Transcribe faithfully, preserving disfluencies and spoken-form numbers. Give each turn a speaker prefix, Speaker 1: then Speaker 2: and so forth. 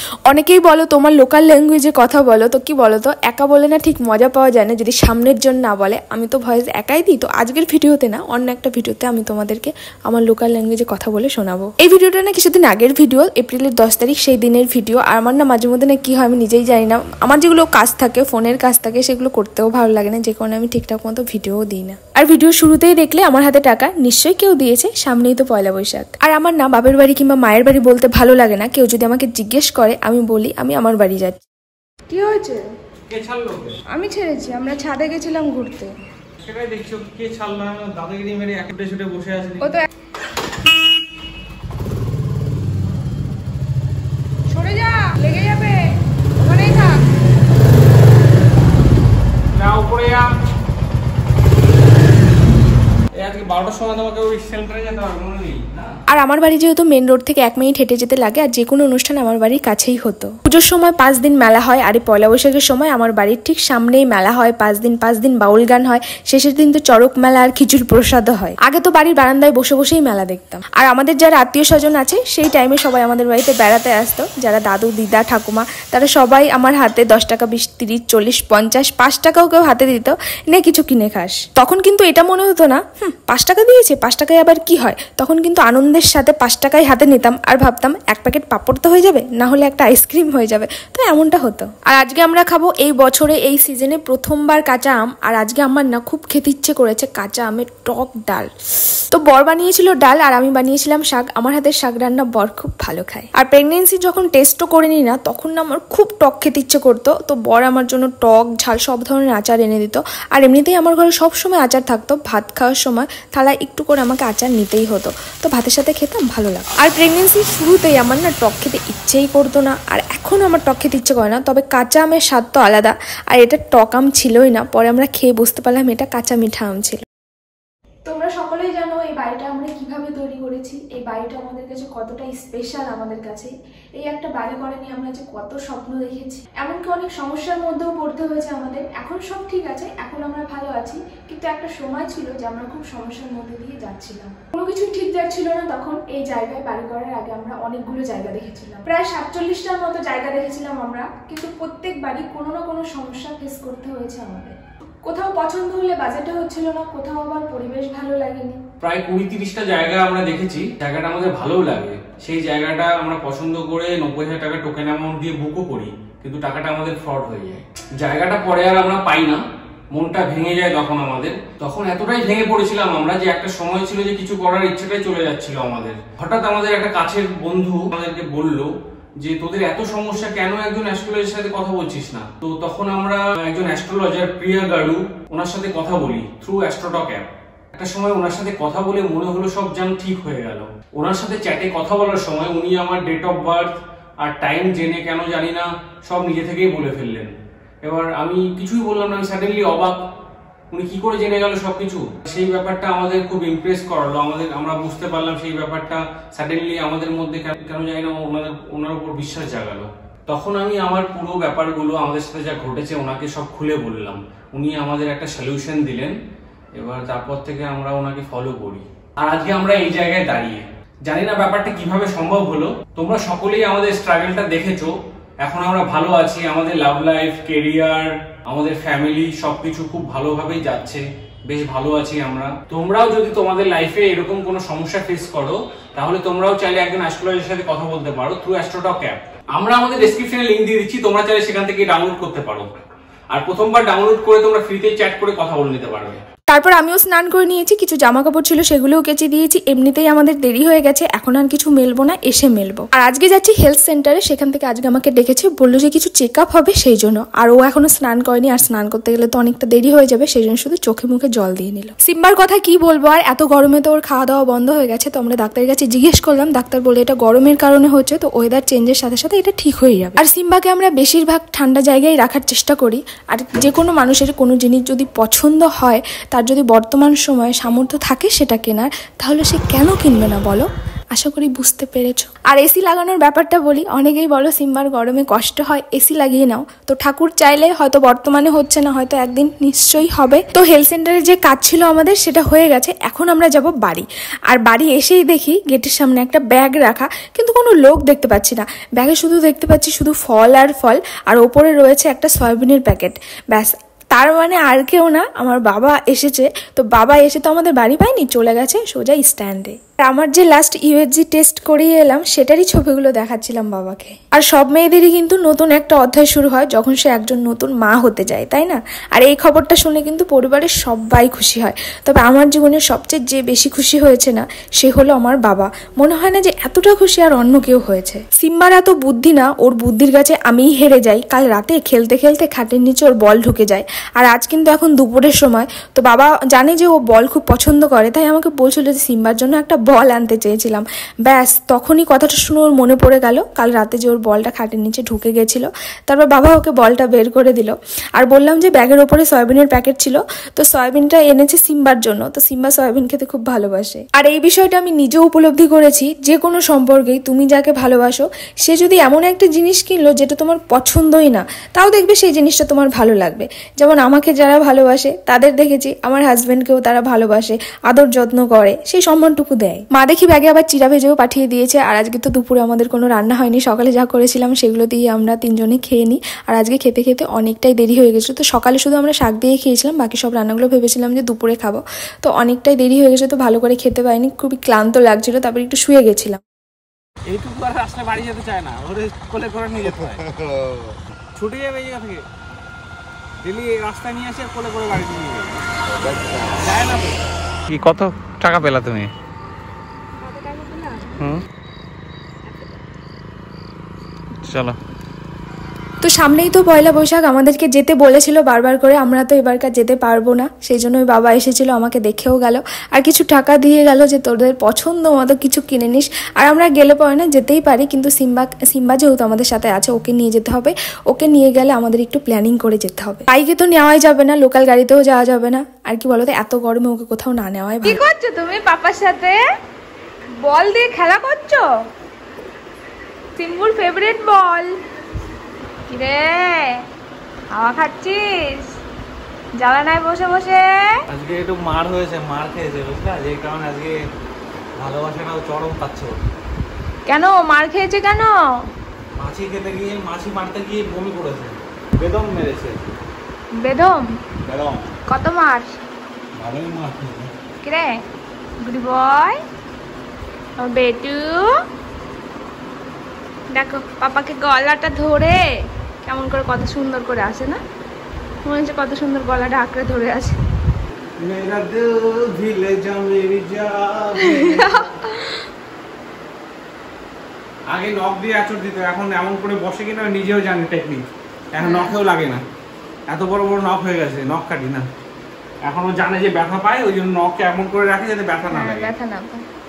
Speaker 1: অনেকেই বলো তোমার লোকাল ল্যাঙ্গুয়েজে কথা বলো, তো কি বলো তো, একা বলে না ঠিক মজা পাওয়া যায় না যদি সামনের জন না বলে। আমি তো ভয়েস একাই দিই, তো আজকের ভিডিওতে না অন্য একটা ভিডিওতে আমি তোমাদেরকে আমার লোকাল ল্যাঙ্গুয়েজে কথা বলে শোনাবো। এই ভিডিওটা না কিছুদিন আগের ভিডিও, এপ্রিলের দশ তারিখ সেই দিনের ভিডিও। আর আমার না মাঝে মধ্যে না কি হয় আমি নিজেই জানি না, আমার যেগুলো কাজ থাকে ফোনের কাজ থাকে সেগুলো করতেও ভালো লাগে না, যে কারণে আমি ঠিকঠাক মতো ভিডিও দিই না। আর ভিডিও শুরুতেই দেখলে আমার হাতে টাকা নিশ্চয়ই কেউ দিয়েছে, সামনেই তো পয়লা বৈশাখ। আর আমার না বাপের বাড়ি কিংবা মায়ের বাড়ি বলতে ভালো লাগে না, কেউ যদি আমাকে জিজ্ঞেস করে আমি বলি আমি আমার বাড়ি যাচ্ছি। কি হয়েছে?
Speaker 2: কে ছাড়লো?
Speaker 1: আমি ছেড়েছি, আমরা ছাদে গেছিলাম ঘুরতে।
Speaker 2: সেটাই দেখছো, কে ছাড়লো? দাদাগিরি মেরে একটা শুটে বসে আছে।
Speaker 1: ও তো সরে যা, লেগে যাবে, ওখানেই থাক।
Speaker 2: না উপরে যা। আজকে বারোটার সময় তোমাকে ওই সেন্টারে যেতে হবে, মনে নেই?
Speaker 1: আর আমার বাড়ি যেহেতু মেন রোড থেকে এক মিনিট হেঁটে যেতে লাগে, আর যে কোনো অনুষ্ঠান আমার বাড়ির কাছেই হতো। পুজোর সময় পাঁচ দিন মেলা হয়, আর এই পয়লা বৈশাখের সময় আমার বাড়ির ঠিক সামনেই মেলা হয়। পাঁচ দিন পাঁচ দিন বাউল গান হয়, শেষের দিন তো চড়ক মেলা আর খিচুড়ি প্রসাদও হয়। আগে তো বাড়ির বারান্দায় বসে বসেই মেলা দেখতাম। আর আমাদের যারা আত্মীয় স্বজন আছে সেই টাইমে সবাই আমাদের বাড়িতে বেড়াতে আসতো, যারা দাদু দিদা ঠাকুমা, তারা সবাই আমার হাতে দশ টাকা বিশ তিরিশ চল্লিশ পঞ্চাশ পাঁচ টাকাও কেউ হাতে দিত, নে কিছু কিনে খাস। তখন কিন্তু এটা মনে হতো না হুম পাঁচ টাকা দিয়েছে, পাঁচ টাকায় আবার কি হয়। তখন কিন্তু আনন্দের সাথে পাঁচ টাকায় হাতে নিতাম আর ভাবতাম এক প্যাকেট পাপড় তো হয়ে যাবে, না হলে একটা আইসক্রিম হয়ে যাবে। তো এমনটা হতো। আর আজকে আমরা খাবো এই বছরে এই সিজনে প্রথমবার কাঁচা আম। আর আজকে আমার না খুব খেতে ইচ্ছে করেছে কাঁচা আমের টক ডাল। তো বর বানিয়েছিল ডাল আর আমি বানিয়েছিলাম শাক। আমার হাতের শাক রান্না বর খুব ভালো খায়। আর প্রেগনেন্সি যখন টেস্টও করে নিই না, তখন না আমার খুব টক খেতে ইচ্ছে করতো। তো বর আমার জন্য টক ঝাল সব ধরনের আচার এনে দিত। আর এমনিতেই আমার ঘরে সবসময় আচার থাকতো, ভাত খাওয়ার সময় থালায় একটু করে আমাকে আচার নিতেই হতো, তো ভাতের সাথে খেতাম ভালো লাগতো। আর প্রেগনেন্সির শুরুতেই আমার না টক খেতে ইচ্ছেই করতো না, আর এখনও আমার টক খেতে ইচ্ছে করে না। তবে কাঁচা আমের স্বাদ তো আলাদা, আর এটা টক আম ছিলই না, পরে আমরা খেয়ে বুঝতে পারলাম এটা কাঁচা মিঠা আম ছিল। তোমরা সকলেই জানো এই বাড়িটা আমরা কিভাবে তৈরি করেছি, এই বাড়িটা আমাদের কাছে কতটা স্পেশাল। আমাদের কাছে এই একটা বাড়ি করে নিয়ে আমরা যে কত স্বপ্ন দেখেছি, এমনকি অনেক সমস্যার মধ্যেও পড়তে হয়েছে আমাদের। এখন সব ঠিক আছে, এখন আমরা ভালো আছি, কিন্তু একটা সময় ছিল যে আমরা খুব সমস্যার মধ্যে দিয়ে যাচ্ছিলাম, কোনো কিছুই ঠিক যাচ্ছিল না। তখন এই জায়গায় বাড়ি করার আগে আমরা অনেকগুলো জায়গা দেখেছিলাম, প্রায় সাতচল্লিশটার মতো জায়গা দেখেছিলাম আমরা, কিন্তু প্রত্যেক বাড়ি কোনো না কোনো সমস্যা ফেস করতে হয়েছে আমাদের। কোথাও পছন্দ হলে বাজেটে হচ্ছিল না, কোথাও আবার পরিবেশ ভালো লাগেনি।
Speaker 2: প্রায় কুড়ি তিরিশটা জায়গা আমরা দেখেছি, জায়গাটা আমাদের ভালোও লাগে। সেই জায়গাটা আমরা পছন্দ করে নব্বই হাজার টাকা টোকেন অ্যামাউন্ট দিয়ে বুকও করি, কিন্তু টাকাটা আমাদের ফ্রড হয়ে যায়। জায়গাটা পরে আর আমরা পাই না, মনটা ভেঙে যায় তখন আমাদের। তখন এতটাই ভেঙে পড়েছিলাম আমরা যে একটা সময় ছিল যে কিছু করার ইচ্ছেটাই চলে যাচ্ছিল আমাদের। হঠাৎ আমাদের একটা কাছের বন্ধু আমাদেরকে বললো যে তোদের এত সমস্যা কেন একজন অ্যাস্ট্রোলজারের সাথে কথা বলছিস না। তো তখন আমরা একজন অ্যাস্ট্রোলজার প্রিয়া গাড়ু, ওনার সাথে কথা বলি থ্রু অ্যাস্ট্রোটক অ্যাপ। একটা সময় ওনার সাথে কথা বলে মনে হলো সব যেন ঠিক হয়ে গেল। ওনার সাথে চ্যাটে কথা বলার সময় উনি আমার ডেট অফ বার্থ আর টাইম জেনে কেন জানি না সব নিজে থেকেই বলে ফেললেন। এবার আমি কিছুই বললাম না, আমি সাডেনলি অবাক, উনি কি করে জেনে গেল সবকিছু। সেই ব্যাপারটা আমাদের খুব ইমপ্রেস করালো আমাদের, আমরা বুঝতে পারলাম সেই ব্যাপারটা সাডেনলি আমাদের মধ্যে কেন জানি না ওনাদের ওনার উপর বিশ্বাস জাগালো। তখন আমি আমার পুরো ব্যাপারগুলো আমাদের সাথে যা ঘটেছে ওনাকে সব খুলে বললাম, উনি আমাদের একটা সলিউশন দিলেন। এবার তারপর থেকে আমরা ওনাকে ফলো করি, আর আজকে আমরা এই জায়গায় দাঁড়িয়ে। জানি না ব্যাপারটা কিভাবে সম্ভব হলো, তোমরা সকলেই আমাদের স্ট্রাগলটা দেখেছো। এখন আমরা ভালো আছি, আমাদের লাভ লাইফ, কেরিয়ার, আমাদের ফ্যামিলি সবকিছু খুব ভালোভাবেই যাচ্ছে, বেশ ভালো আছি আমরা। তোমরাও যদি তোমাদের লাইফে এরকম কোনো সমস্যা ফেস করো, তাহলে তোমরাও চাইলে একজন অ্যাস্ট্রোলজারের সাথে কথা বলতে পারো থ্রু অ্যাস্ট্রোটক অ্যাপ। আমরা আমাদের ডেসক্রিপশনে লিংক দিয়ে দিচ্ছি, তোমরা চাইলে সেখান থেকে ডাউনলোড করতে পারো। আর প্রথমবার ডাউনলোড করে তোমরা ফ্রিতে চ্যাট করে কথা বলে নিতে পারবে।
Speaker 1: তারপর আমিও স্নান করে নিয়েছি, কিছু জামা কাপড় ছিল সেগুলোও কেচে দিয়েছি। এমনিতেই আমাদের দেরি হয়ে গেছে, এখন আর কিছু মেলবো না, এসে মেলবো। আর আজকে যাচ্ছি হেলথ সেন্টারে, সেখান থেকে আজকে আমাকে ডেকেছে, বললো যে কিছু চেক আপ হবে সেই জন্য। আর ও এখনো স্নান করেনি, আর স্নান করতে গেলে তো অনেকটা দেরি হয়ে যাবে, সেই জন্য শুধু চোখে মুখে জল দিয়ে নিল। সিম্বার কথা কি বলবো, আর এত গরমে তো ওর খাওয়া দাওয়া বন্ধ হয়ে গেছে। তো আমরা ডাক্তারের কাছে জিজ্ঞেস করলাম, ডাক্তার বলে এটা গরমের কারণে হচ্ছে, তো ওয়েদার চেঞ্জের সাথে সাথে এটা ঠিক হয়ে যাবে। আর সিম্বাকে আমরা বেশিরভাগ ঠান্ডা জায়গায় রাখার চেষ্টা করি। আর যে কোনো মানুষের কোনো জিনিস যদি পছন্দ হয়, তার যদি বর্তমান সময়ে সামর্থ্য থাকে সেটা কেনার, তাহলে সে কেন কিনবে না বলো। আশা করি বুঝতে পেরেছো। আর এসি লাগানোর ব্যাপারটা বলি, অনেকেই বলো সিম্বার গরমে কষ্ট হয়, এসি লাগিয়ে নাও। তো ঠাকুর চাইলে হয়তো বর্তমানে হচ্ছে না, হয়তো একদিন নিশ্চয়ই হবে। তো হেলথ সেন্টারে যে কাজ ছিল আমাদের সেটা হয়ে গেছে, এখন আমরা যাব বাড়ি। আর বাড়ি এসেই দেখি গেটের সামনে একটা ব্যাগ রাখা, কিন্তু কোনো লোক দেখতে পাচ্ছি না। ব্যাগে শুধু দেখতে পাচ্ছি শুধু ফল আর ফল, আর ওপরে রয়েছে একটা সয়াবিনের প্যাকেট, ব্যাস। তার মানে আর কেউ না, আমার বাবা এসেছে। তো বাবা এসে তো আমাদের বাড়ি পায়নি, চলে গেছে সোজা স্ট্যান্ডে। আমার যে লাস্ট ইউএসজি টেস্ট করিয়ে এলাম সেটারই ছবিগুলো দেখাচ্ছিলাম বাবাকে। আর সব মেয়েদেরই কিন্তু নতুন একটা অধ্যায় শুরু হয় যখন সে একজন নতুন মা হতে যায়, তাই না? আর এই খবরটা শুনে কিন্তু পরিবারের সবাই খুশি হয়। তবে আমার জীবনের সবচেয়ে যে বেশি খুশি হয়েছে না, সে হলো আমার বাবা। মনে হয় না যে এতটা খুশি আর অন্য কেউ হয়েছে। সিম্বার এত বুদ্ধি না, ওর বুদ্ধির কাছে আমিই হেরে যাই। কাল রাতে খেলতে খেলতে খাটের নিচে ওর বল ঢুকে যায়। আর আজ কিন্তু এখন দুপুরের সময়, তো বাবা জানে যে ও বল খুব পছন্দ করে, তাই আমাকে বলছিল যে সিম্বার জন্য একটা বল আনতে চেয়েছিলাম। ব্যাস তখনই কথাটা শুনে ওর মনে পড়ে গেল কাল রাতে যে ওর বলটা খাটের নিচে ঢুকে গেছিল। তারপর বাবা ওকে বলটা বের করে দিল। আর বললাম যে ব্যাগের ওপরে সয়াবিনের প্যাকেট ছিল, তো সয়াবিনটা এনেছে সিম্বার জন্য। তো সিম্বা সয়াবিন খেতে খুব ভালোবাসে। আর এই বিষয়টা আমি নিজেও উপলব্ধি করেছি, যে কোনো সম্পর্কেই তুমি যাকে ভালোবাসো সে যদি এমন একটা জিনিস কিনলো যেটা তোমার পছন্দই না, তাও দেখবে সেই জিনিসটা তোমার ভালো লাগবে। যেমন আমাকে যারা ভালোবাসে তাদের দেখেছি আমার হাজবেন্ডকেও তারা ভালোবাসে, আদর যত্ন করে, সেই সম্মানটুকু দেয়। মা দেখি ব্যাগে আবার চিরা ভেজেও পাঠিয়ে দিয়েছে। আর আজকে তো দুপুরে আমাদের কোনো রান্না হয়নি, সকালে যা করেছিলাম সেগুলো দিয়ে আমরা তিনজনে খেয়ে নিই। আর আজকে খেতে খেতে অনেকটাই দেরি হয়ে গেছিলো। তো সকালে শুধু আমরা শাক দিয়ে খেয়েছিলাম, বাকি সব রান্নাগুলো ভেবেছিলাম যে দুপুরে খাবো। তো অনেকটাই দেরি হয়ে গেছে, তো ভালো করে খেতে পাইনি, খুবই ক্লান্ত লাগছিল। তারপর একটু শুয়ে গেছিলাম।
Speaker 2: এইটুকু আর আসলে বাড়ি যেতে চায় না, ওরে কোলে করে নিয়ে যেতে হয়, ছুটে যাবে এই জায়গা থেকে। ডেলি রাস্তায় নিয়ে আসে কোলে করে বাড়িতে নিয়ে যায় না। কি কত টাকা পেলা তুমি? হুম চলো।
Speaker 1: তো সামনেই তো পয়লা বৈশাখ, আমাদেরকে যেতে বলেছিল বারবার করে, আমরা তো এবারকার যেতে পারবো না। সেই জন্যই বাবা এসেছিল, আমাকে দেখেও গেল আর কিছু টাকা দিয়ে গেল যে তোদের পছন্দ মতো কিছু কিনে নিস। আর আমরা গেলে পরে না যেতেই পারি, কিন্তু সিম্বা সিম্বা যেহেতু আমাদের সাথে আছে ওকে নিয়ে যেতে হবে। ওকে নিয়ে গেলে আমাদের একটু প্ল্যানিং করে যেতে হবে। বাইকে তো নেওয়াই যাবে না, লোকাল গাড়িতেও যাওয়া যাবে না। আর কি বলতো, এত গরমে ওকে কোথাও না নেওয়াই ভালো।
Speaker 3: কি করছো তুমি পাপার সাথে? বল দিয়ে খেলা করছো? সিম্বুর ফেভারিট বল। কিরে হাওয়া খাচ্ছিস জ্বালানায় বসে বসে?
Speaker 2: আজকে একটু মার হয়েছে, মার খেয়েছে বুঝলা, যে কারণে আজকে ভালোবাসাটাও চরম পাচ্ছে।
Speaker 3: কেন মার খেয়েছে কেন?
Speaker 2: মাছি খেতে গিয়ে, মাছি মারতে গিয়ে বমি করেছে, বেদম মেরেছে।
Speaker 3: বেদম?
Speaker 2: বেদম।
Speaker 3: কত মার?
Speaker 2: ভালোই মার খেয়েছে।
Speaker 3: কিরে গুড বয় ও বেটু, দেখো পাপাকে গলাটা ধরে কেমন করে কত সুন্দর করে আসে না, মনে হচ্ছে কত সুন্দর গলাটা আঁকড়ে ধরে আছে।
Speaker 2: মেরা দিল ভিলে যা মেরি জান। আগে নখ দিয়ে আঁচড় দিত, এখন এমন করে বসে কিনা নিজেও জানে টেকনিক। এখন নখেও লাগে না, এত বড় বড় নখ হয়ে গেছে, নখ কাটি না। এখনো জানে যে ব্যথা পায়, ওই জন্য নখকে এমন করে রাখে যাতে ব্যথা না লাগে।
Speaker 3: ব্যথা না পায়।